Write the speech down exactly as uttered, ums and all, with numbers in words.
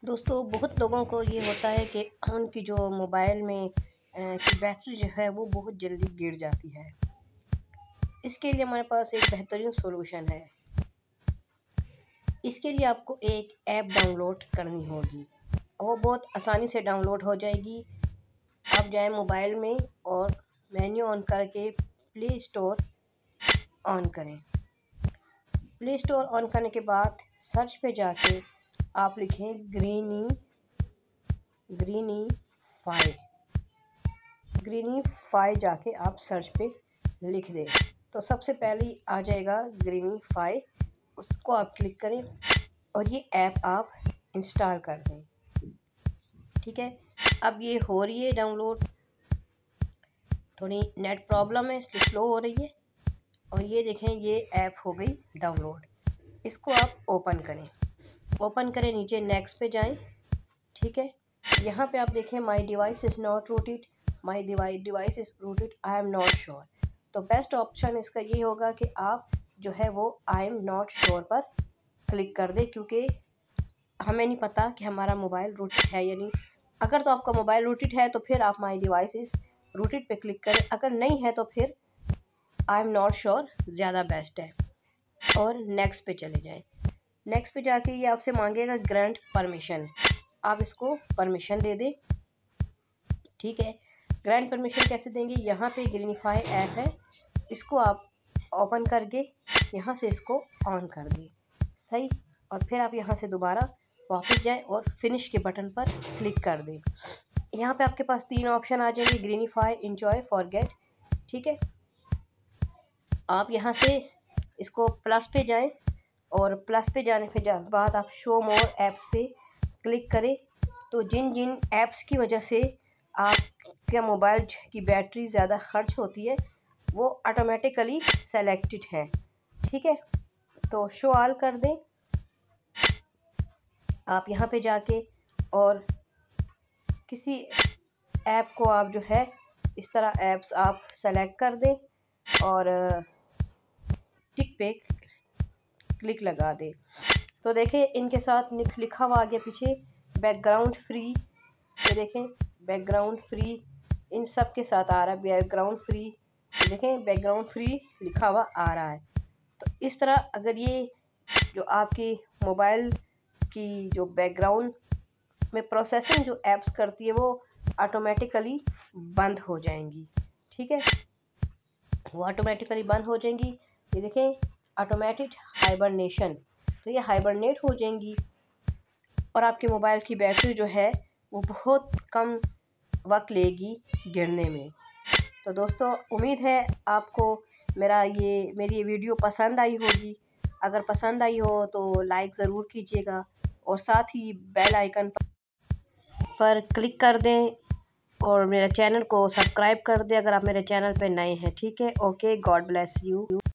दोस्तों, बहुत लोगों को ये होता है कि उनकी जो मोबाइल में अ, की बैटरी जो है वो बहुत जल्दी गिर जाती है। इसके लिए हमारे पास एक बेहतरीन सॉल्यूशन है। इसके लिए आपको एक ऐप डाउनलोड करनी होगी। वो बहुत आसानी से डाउनलोड हो जाएगी। आप जाएं मोबाइल में और मेन्यू ऑन करके प्ले स्टोर ऑन करें। प्ले स्टोर ऑन करने के बाद सर्च पे जाके आप लिखें greeny greenify greenify जाके आप सर्च पे लिख दें तो सबसे पहले आ जाएगा ग्रीनी फाई। उसको आप क्लिक करें और ये ऐप आप इंस्टॉल कर दें। ठीक है, अब ये हो रही है डाउनलोड। थोड़ी नेट प्रॉब्लम है इसलिए स्लो हो रही है। और ये देखें, ये ऐप हो गई डाउनलोड। इसको आप ओपन करें ओपन करें नीचे नेक्स्ट पे जाएं। ठीक है, यहाँ पे आप देखें my device is not rooted, my device device is rooted, I am not sure. तो बेस्ट ऑप्शन इसका ये होगा कि आप जो है वो आई एम नॉट श्योर पर क्लिक कर दें, क्योंकि हमें नहीं पता कि हमारा मोबाइल रूटेड है या नहीं। अगर तो आपका मोबाइल रूटेड है तो फिर आप माई डिवाइस इज़ रूटेड पे क्लिक करें। अगर नहीं है तो फिर आई एम नॉट श्योर ज़्यादा बेस्ट है और नेक्स्ट पे चले जाएं। नेक्स्ट पे जाके ये आपसे मांगेगा ग्रांट परमिशन, आप इसको परमिशन दे दें। ठीक है, ग्रांट परमिशन कैसे देंगे? यहाँ पे ग्रीनिफाई ऐप है, इसको आप ओपन करके यहाँ से इसको ऑन कर दें। सही, और फिर आप यहाँ से दोबारा वापस जाएं और फिनिश के बटन पर क्लिक कर दें। यहाँ पे आपके पास तीन ऑप्शन आ जाएंगे, ग्रीनिफाई, एंजॉय, फॉरगेट। ठीक है, आप यहाँ से इसको प्लस पे जाएं और प्लस पे जाने के बाद आप शो मोर ऐप्स पे क्लिक करें। तो जिन जिन ऐप्स की वजह से आपके मोबाइल की बैटरी ज़्यादा खर्च होती है वो ऑटोमेटिकली सेलेक्टेड है। ठीक है, तो शो ऑल कर दें आप यहाँ पे जाके, और किसी ऐप को आप जो है इस तरह ऐप्स आप सेलेक्ट कर दें और टिक पे क्लिक लगा दें। तो देखें इनके साथ लिखा हुआ आगे पीछे बैकग्राउंड फ्री। ये देखें बैकग्राउंड फ्री इन सब के साथ आ रहा है। बैकग्राउंड फ्री, देखें बैकग्राउंड फ्री लिखा हुआ आ रहा है। तो इस तरह अगर ये जो आपकी मोबाइल की जो बैकग्राउंड में प्रोसेसिंग जो ऐप्स करती है वो ऑटोमेटिकली बंद हो जाएंगी। ठीक है, वो ऑटोमेटिकली बंद हो जाएंगी। ये देखें ऑटोमेटिक हाइबरनेशन, तो ये हाइबरनेट हो जाएंगी और आपके मोबाइल की बैटरी जो है वो बहुत कम वक्त लेगी गिरने में। तो दोस्तों, उम्मीद है आपको मेरा ये मेरी ये वीडियो पसंद आई होगी। अगर पसंद आई हो तो लाइक ज़रूर कीजिएगा और साथ ही बेल आइकन पर क्लिक कर दें और मेरे चैनल को सब्सक्राइब कर दें अगर आप मेरे चैनल पे नए हैं। ठीक है, ओके, गॉड ब्लेस यू।